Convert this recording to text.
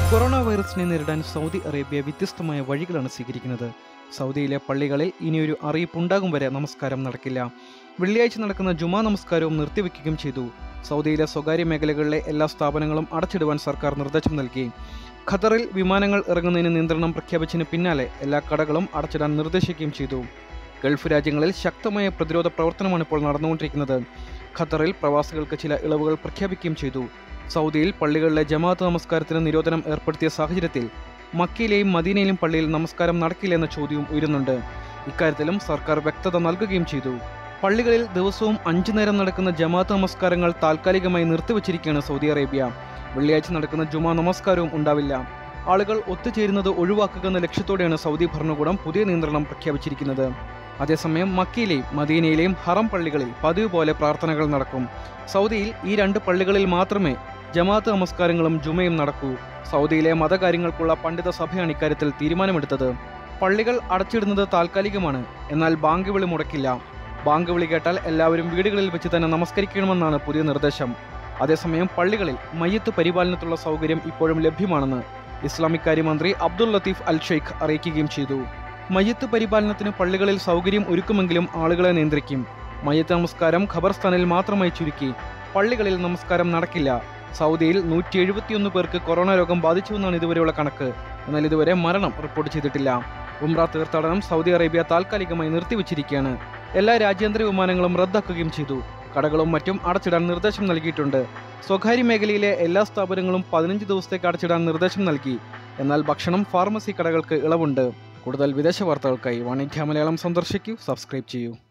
Corona വൈറസിനെ നേരിടാൻ Saudi Arabia വ്യത്യസ്തമായ വഴികളാണ് സ്വീകരിക്കുന്നത്. സൗദിയിലെ പള്ളികളിൽ ഇനിയൊരു അറിയിപ്പുണ്ടാകും വരെ നമസ്കാരം നടക്കില്ല. വെള്ളിയാഴ്ച നടക്കുന്ന ജുമാ നമസ്കാരവും നിർത്തിവെക്കുകയും ചെയ്തു. സൗദിയിലെ സ്വകാര്യ മേഖലകളിലെ എല്ലാ സ്ഥാപനങ്ങളും അടച്ചിടുവാൻ സർക്കാർ നിർദ്ദേശം നൽകി. ഖത്തറിൽ വിമാനങ്ങൾ ഇറങ്ങുന്നതിന് നിയന്ത്രണം പ്രഖ്യാപിച്ചതിന് പിന്നാലെ എല്ലാ കടകളും അടച്ചിടാൻ നിർദ്ദേശിക്കുകയും ചെയ്തു. ഗൾഫ് രാജ്യങ്ങളിൽ ശക്തമായ പ്രതിരോധ പ്രവർത്തനമാണ് ഇപ്പോൾ നടന്നുകൊണ്ടിരിക്കുന്നത്. ഖത്തറിൽ പ്രവാസികൾക്ക് ചില ഇളവുകൾ പ്രഖ്യാപിക്കുകയും ചെയ്തു. സൗദിയിൽ പള്ളികളിലെ ജമാഅത്ത് നമസ്കാരത്തിന് നിരോധനം ഏർപ്പെടുത്തിയ സാഹചര്യത്തിൽ മക്കയിലെയും മദീനയിലും പള്ളിയിൽ നമസ്കാരം നടക്കില്ലെന്ന ചോദ്യവും ഉയരുന്നുണ്ട്. ഇക്കാര്യത്തിലും സർക്കാർ വ്യക്തത നൽകുകയും ചെയ്തു. പള്ളികളിൽ ദിവസവും 5 നേരം നടക്കുന്ന ജമാഅത്ത് നമസ്കാരങ്ങൾ താൽക്കാലികമായി നിർത്തിവച്ചിരിക്കുകയാണ് സൗദി അറേബ്യ. വെള്ളിയാഴ്ച നടക്കുന്ന ജുമാ നമസ്കാരവും ഉണ്ടാവില്ല. ആളുകൾ ഒത്തുചേരുന്നത് ഒഴിവാക്കുക എന്ന ലക്ഷ്യത്തോടെയാണ് സൗദി ഭരണകൂടം പുതിയ നിയന്ത്രണം പ്രഖ്യാപിച്ചിരിക്കുന്നത്. അതേസമയം മക്കയിലെയും മദീനയിലെയും ഹറം പള്ളികളിൽ പതിവ് പോലെ പ്രാർത്ഥനകൾ നടക്കും. സൗദിയിൽ ഈ 2 പള്ളികളിൽ മാത്രമേ ജമാഅത്ത് നമസ്കാരങ്ങളും ജുമയും നടക്കൂ. സൗദിയിലെ മതകാര്യങ്ങൾക്കുള്ള പണ്ഡിത സഭയാണ് ഇക്കാര്യത്തിൽ തീരുമാനമെടുത്തത്. പള്ളികൾ അടച്ചിടുന്നത് താൽക്കാലികമാണ്, എന്നാൽ ബാങ്ക് വിളി മുടക്കില്ല. ബാങ്ക് വിളി കേട്ടാൽ എല്ലാവരും വീടുകളിൽ വെച്ച് തന്നെ നമസ്കരിക്കണമെന്നാണ് പുതിയ നിർദ്ദേശം. അതേസമയം പള്ളികളിൽ മയ്യത്ത് പരിപാലനത്തിലുള്ള സൗകര്യം ഇപ്പോഴും ലഭ്യമാണെന്ന് ഇസ്ലാമിക് കാര്യമന്ത്രി അബ്ദുൽ ലത്തീഫ് അൽ ഷെയ്ഖ് അറിയിക്കുകയും ചെയ്തു. മയ്യത്ത് പരിപാലനത്തിന് പള്ളികളിൽ സൗകര്യം ഒരുക്കുമെങ്കിലും ആളുകളെ നിയന്ത്രിക്കും. മയ്യത്ത് നമസ്കാരം ഖബർസ്ഥാനിൽ മാത്രമായി ചുരുക്കി. പള്ളികളിൽ നമസ്കാരം നടക്കില്ല. സൗദിയിൽ 171 പേർക്ക് കൊറോണ രോഗം ബാധിച്ചുവെന്നാണ് ഇതുവരെയുള്ള കണക്ക്. എന്നാൽ ഇതുവരെ മരണം റിപ്പോർട്ട് ചെയ്തിട്ടില്ല. ഉംറ തീർത്ഥാടനം സൗദി അറേബ്യ താൽക്കാലികമായി നിർത്തിവച്ചിരിക്കുകയാണ്. എല്ലാ രാജ്യാന്തര വിമാനങ്ങളും റദ്ദാക്കുകയും ചെയ്തു. കടകളും മറ്റും അടച്ചിടാൻ നിർദ്ദേശം നൽകിയിട്ടുണ്ട്. സ്വകാര്യ മേഖലയിലെ എല്ലാ സ്ഥാപനങ്ങളും 15 ദിവസത്തേക്ക് അടച്ചിടാൻ നിർദ്ദേശം നൽകി. എന്നാൽ ഭക്ഷണം, ഫാർമസി കടകൾക്ക് ഇളവുണ്ട്. കൂടുതൽ വിദേശ വാർത്തകൾക്കായി വാണിജ്യ മലയാളം സന്ദർശിക്കൂ. സബ്സ്ക്രൈബ് ചെയ്യൂ.